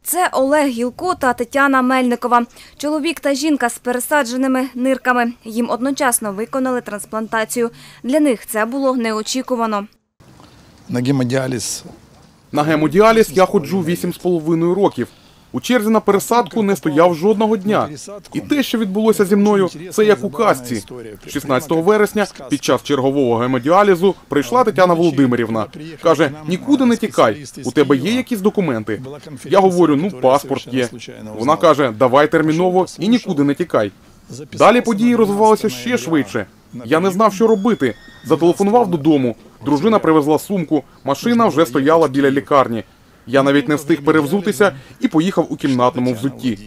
Це Олег Гілко та Тетяна Мельникова. Чоловік та жінка з пересадженими нирками. Їм одночасно виконали трансплантацію. Для них це було неочікувано. На гемодіаліз. На гемодіаліз я ходжу 8,5 років. У черзі на пересадку не стояв жодного дня. І те, що відбулося зі мною, це як у казці. 16 вересня під час чергового гемодіалізу прийшла Тетяна Володимирівна. Каже, нікуди не тікай, у тебе є якісь документи? Я говорю, паспорт є. Вона каже, давай терміново і нікуди не тікай. Далі події розвивалися ще швидше. Я не знав, що робити. Зателефонував додому. Дружина привезла сумку, машина вже стояла біля лікарні. Я навіть не встиг перевзутися і поїхав у кімнатному взутті.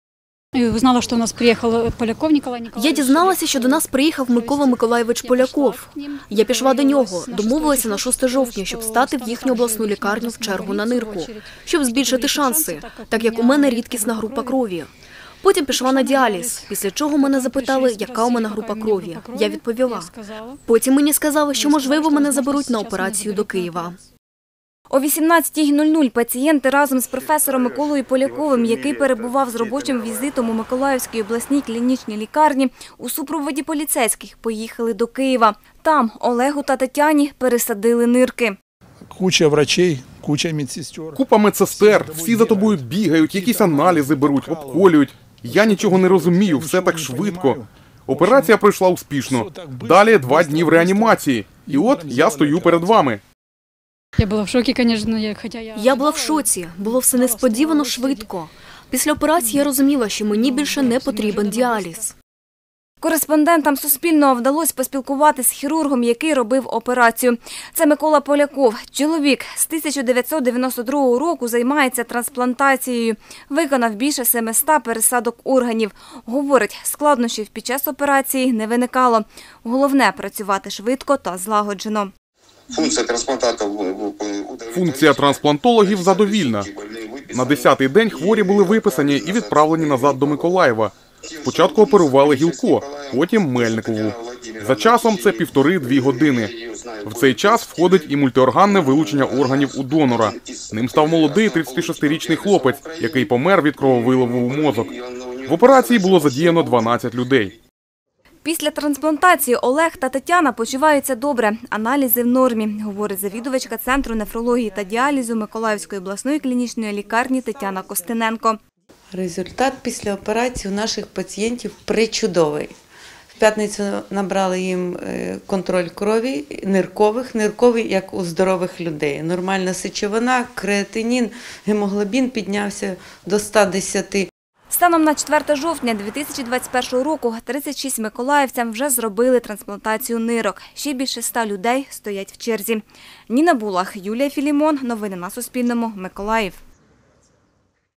Я дізналася, що до нас приїхав Микола Миколайович Поляков. Я пішла до нього, домовилася на 6 жовтня, щоб стати в їхню обласну лікарню в чергу на нирку, щоб збільшити шанси, так як у мене рідкісна група крові. Потім пішла на діаліз, після чого мене запитали, яка у мене група крові. Я відповіла. Потім мені сказали, що, можливо, мене заберуть на операцію до Києва. О 18:00 пацієнти разом з професором Миколою Поляковим, який перебував з робочим візитом у Миколаївській обласній клінічній лікарні, у супроводі поліцейських поїхали до Києва. Там Олегу та Тетяні пересадили нирки. Куча врачей, куча медсестер. Купа медсестер, всі за тобою бігають, якісь аналізи беруть, обколюють. Я нічого не розумію, все так швидко. Операція пройшла успішно. Далі 2 дні в реанімації. І от я стою перед вами. Я була в шоці. Було все несподівано швидко. Після операції я розуміла, що мені більше не потрібен діаліз. Кореспондентам Суспільного вдалося поспілкуватися з хірургом, який робив операцію. Це Микола Поляков. Чоловік з 1992 року займається трансплантацією. Виконав більше 700 пересадок органів. Говорить, складнощів під час операції не виникало. Головне – працювати швидко та злагоджено. Функція трансплантологів задовільна. На 10-й день хворі були виписані і відправлені назад до Миколаєва. Спочатку оперували Гілко, потім Мельникову. За часом це 1,5–2 години. В цей час входить і мультиорганне вилучення органів у донора. Ним став молодий 36-річний хлопець, який помер від крововиливу у мозок. В операції було задіяно 12 людей. Після трансплантації Олег та Тетяна почуваються добре. Аналізи в нормі, говорить завідувачка Центру нефрології та діалізу Миколаївської обласної клінічної лікарні Тетяна Костененко. Результат після операції у наших пацієнтів пречудовий. В п'ятницю набрали їм контроль крові, нирковий, як у здорових людей. Нормальна сечовина, креатинін, гемоглобін піднявся до 110. Станом на 4 жовтня 2021 року 36 миколаївцям вже зробили трансплантацію нирок. Ще більше 100 людей стоять в черзі. Ніна Булах, Юлія Філімон. Новини на Суспільному. Миколаїв.